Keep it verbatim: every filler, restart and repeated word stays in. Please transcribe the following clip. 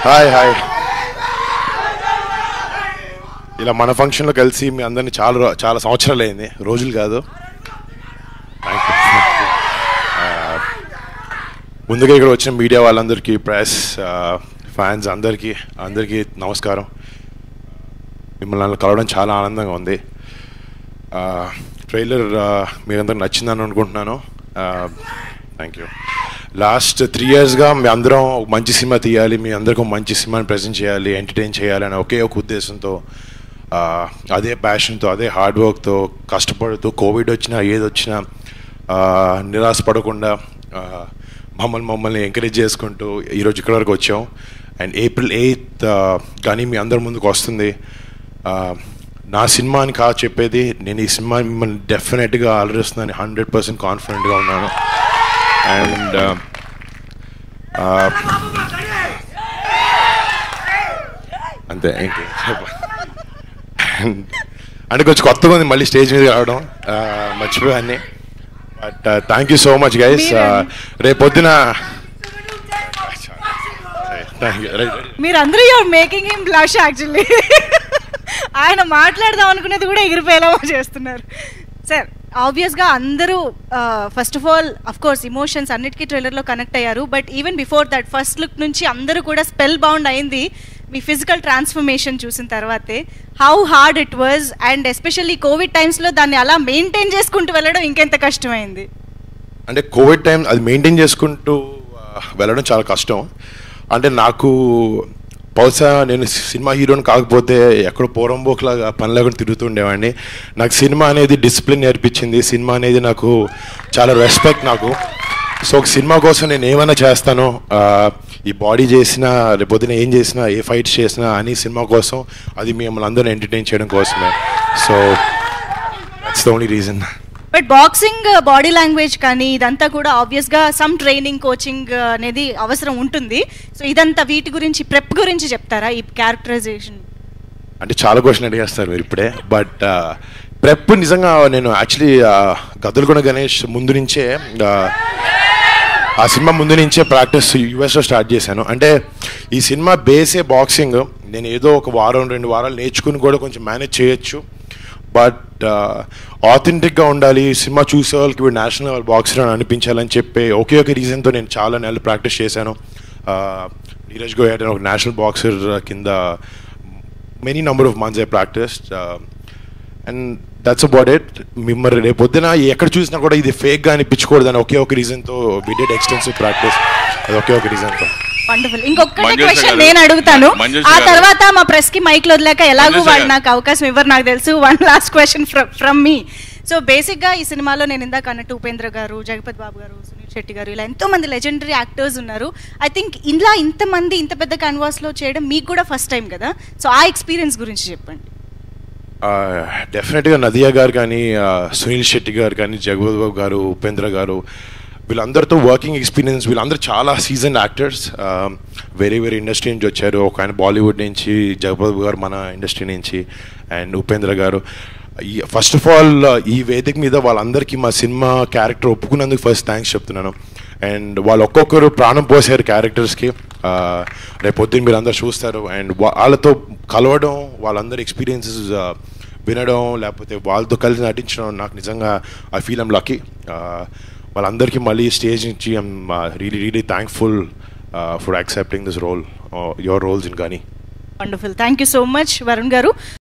Hi hi ఇలా మన ఫంక్షన్లో కలిసి మీ అందరినీ చాలా చాలా సంవత్సరాలు అయింది, రోజులు కాదు. ముందుగా ఇక్కడ వచ్చిన మీడియా వాళ్ళందరికీ, ప్రెస్ ఫ్యాన్స్ అందరికీ అందరికీ నమస్కారం. మిమ్మల్ని కలవడం చాలా ఆనందంగా ఉంది. ట్రైలర్ మీరందరికి నచ్చిందని అనుకుంటున్నాను. Thank you. లాస్ట్ త్రీ ఇయర్స్గా మీ అందరం ఒక మంచి సినిమా తీయాలి, మీ అందరికీ ఒక మంచి సినిమాని ప్రజెంట్ చేయాలి, ఎంటర్టైన్ చేయాలి అనే ఒకే ఒక ఉద్దేశంతో, అదే ప్యాషన్తో, అదే హార్డ్ వర్క్తో కష్టపడుతూ కోవిడ్ వచ్చినా ఏది వచ్చినా నిరాశపడకుండా మమ్మల్ని మమ్మల్ని ఎంకరేజ్ చేసుకుంటూ ఈరోజు ఇక్కడ వరకు వచ్చాం. అండ్ ఏప్రిల్ ఎయిత్ కానీ మీ అందరి ముందుకు వస్తుంది. నా సినిమా అని కాదు చెప్పేది, నేను ఈ సినిమా మిమ్మల్ని డెఫినెట్గా అలరిస్తున్నాను, హండ్రెడ్ పర్సెంట్ కాన్ఫిడెంట్గా ఉన్నాను. అండ్ అంతే ఇంకే అంటే కొంచెం కొత్తగా ఉంది మళ్ళీ స్టేజ్ మీద రావడం, మర్చిపోయాన్ని. But thank you so much guys. రేపొద్దున మీరందరూ you're making him blush actually. ఆయన మాట్లాడదాం అనుకునేది కూడా ఎగిరిపోయేలా చేస్తున్నారు. సార్, ఆబ్వియస్గా అందరూ first of all of course emotions అన్నిటికీ ట్రైలర్లో కనెక్ట్ అయ్యారు. But even before that first look నుంచి అందరూ కూడా స్పెల్ బౌండ్ అయింది మీ ఫిజికల్ ట్రాన్స్ఫర్మేషన్ చూసిన తర్వాతే. How hard it was, and especially COVID టైమ్స్లో దాన్ని అలా మెయింటైన్ చేసుకుంటూ వెళ్ళడం ఇంకెంత కష్టమైంది? అంటే కోవిడ్ టైం అది మెయింటైన్ చేసుకుంటూ వెళ్ళడం చాలా కష్టం. అంటే నాకు బహుశా నేను సినిమా హీరోని కాకపోతే ఎక్కడో పోరంబోక్లాగా పని లేకుండా తిరుగుతుండేవాడిని. నాకు సినిమా అనేది డిసిప్లిన్ నేర్పించింది, సినిమా అనేది నాకు చాలా రెస్పెక్ట్ నాకు. సో ఒక సినిమా కోసం నేను ఏమైనా చేస్తాను, ఈ బాడీ చేసినా రేపొద్దున ఏం చేసినా, ఏ ఫైట్స్ చేసినా అని సినిమా కోసం, అది మిమ్మల్ని అందరూ ఎంటర్టైన్ చేయడం కోసమే. So that's the only reason. But boxing body language కానీ ఇదంతా కూడా ఆబ్వియస్గా సమ్ ట్రైనింగ్ కోచింగ్ అనేది అవసరం ఉంటుంది. సో ఇదంతా వీటి గురించి ప్రెప్ గురించి చెప్తారా, ఈ క్యారెక్టరైజేషన్? అంటే చాలా క్వశ్చన్ అడిగేస్తారు మీరు ఇప్పుడే. బట్ ప్రెప్ నిజంగా నేను యాక్చువల్లీ గద్దలకొండ గణేష్ ముందు నుంచే, ఆ సినిమా ముందు నుంచే ప్రాక్టీస్ యూఎస్లో స్టార్ట్ చేశాను. అంటే ఈ సినిమా బేసే బాక్సింగ్. నేను ఏదో ఒక వారం రెండు వారాలు నేర్చుకుని కూడా కొంచెం మేనేజ్ చేయొచ్చు. బట్ ఆథెంటిక్గా ఉండాలి, సినిమా చూసే వాళ్ళకి వీడు నేషనల్ లెవెల్ బాక్సర్ అని అనిపించాలని చెప్పి ఒకే ఒక రీజన్తో నేను చాలా నెలలు ప్రాక్టీస్ చేశాను. నీరజ్ గోయల్ ఒక నేషనల్ బాక్సర్ కింద many number of months I practice. And that's about it. మిమ్మల్ని రేపు పొద్దున ఎక్కడ చూసినా కూడా ఇది ఫేక్గా అనిపించకూడదని ఒకే ఒక రీజన్తో వి డిడ్ ఎక్స్టెన్సివ్ ప్రాక్టీస్. అది ఒకే ఒక రీజన్తో. వండర్ఫుల్. ఇంకొకటి క్వశ్చన్ నేను అడుగుతాను, ఆ తర్వాత మా ప్రెస్ కి మైక్ లో వదిలేక ఎలాగో వాళ్ళు నాకు అవకాశం ఇవ్వరు నాకు తెలుసు. One last question from me. So basic గా ఈ సినిమాలో నేను ఇందాక అన్నట్టు ఉపేంద్ర గారు, జగపతి బాబు గారు, సునీల్ శెట్టి గారు, ఇలా ఎంతో మంది లెజెండరీ యాక్టర్స్ ఉన్నారు. ఐ థింక్ ఇలా ఇంతమంది ఇంత పెద్ద క్యాన్వాస్ లో చేయడం మీకు కూడా ఫస్ట్ టైం కదా. సో ఆ ఎక్స్పీరియన్స్ గురించి చెప్పండి. డెఫినెట్గా నదియా గారు కానీ, సునీల్ శెట్టి గారు కానీ, జగపతి బాబు గారు, ఉపేంద్ర గారు, వీళ్ళందరితో వర్కింగ్ ఎక్స్పీరియన్స్. వీళ్ళందరూ చాలా సీజన్ యాక్టర్స్, వేరే వేరే ఇండస్ట్రీ నుంచి వచ్చారు. ఒక ఆయన బాలీవుడ్ నుంచి, జగపతి గారు మన ఇండస్ట్రీ నుంచి, అండ్ ఉపేంద్ర గారు. ఈ ఫస్ట్ ఆఫ్ ఆల్ ఈ వేదిక మీద వాళ్ళందరికీ మా సినిమా క్యారెక్టర్ ఒప్పుకున్నందుకు ఫస్ట్ థ్యాంక్స్ చెప్తున్నాను. అండ్ వాళ్ళు ఒక్కొక్కరు ప్రాణం పోసారు క్యారెక్టర్స్కి. రేపు పొద్దున్న మీరు అందరు చూస్తారు. అండ్ వాళ్ళతో కలవడం, వాళ్ళందరి ఎక్స్పీరియన్సెస్ వినడం, లేకపోతే వాళ్ళతో కలిసి నటించడం నాకు నిజంగా ఐ ఫీల్ ఐమ్ లక్కీ. వాళ్ళందరికీ మళ్ళీ స్టేజ్ నుంచి I'm really really thankful for accepting this role, your roles in గానీ. Wonderful. Thank you so much Varun గారు.